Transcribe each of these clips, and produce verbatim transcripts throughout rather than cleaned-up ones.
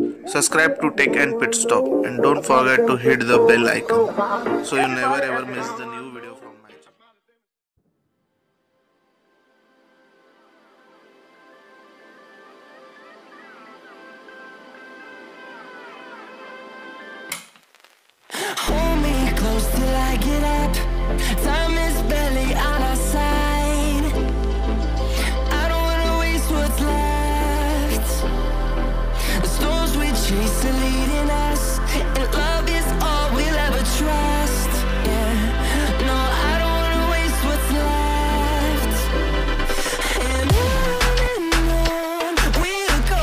Subscribe to Tech and Pit Stop, and don't forget to hit the bell icon so you never ever miss the new video from my channel. Hold me close till I get up. Time is barely on our side. I don't wanna waste what's left. The storms we chase are leading us, and love is all we'll ever trust. Yeah, no, I don't wanna waste what's left. And on and on we'll go,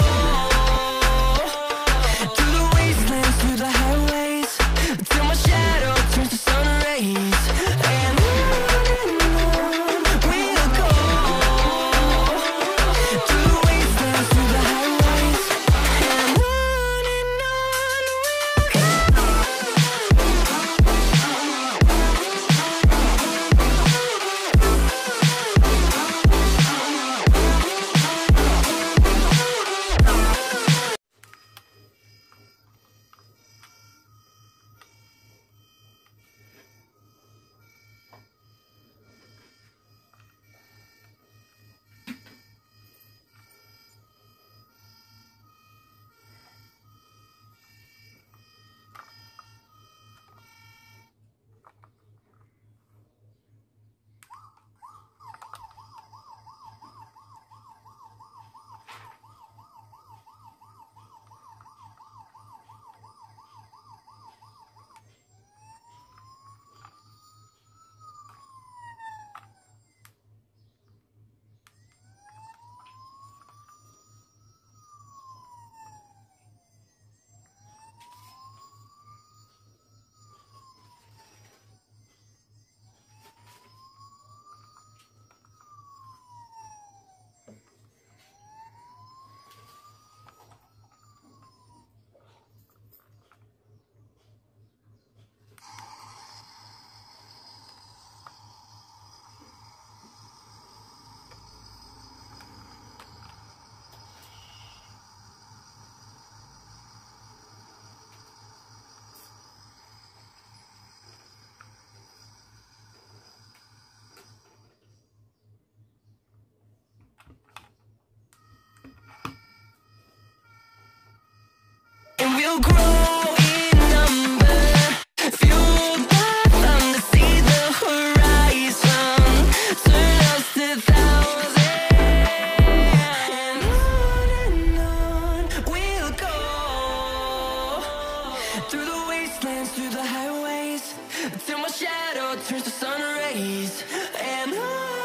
through the wastelands, through the highways, till my shadow turns to sun rays. And on and on we'll go, through the wastelands, through the highways. And on and on we'll go. And we'll grow in number, fueled by them to see the horizon, turn us to thousands. And on and on we'll go, through the wastelands, through the highways, till my shadow turns to sun rays. And on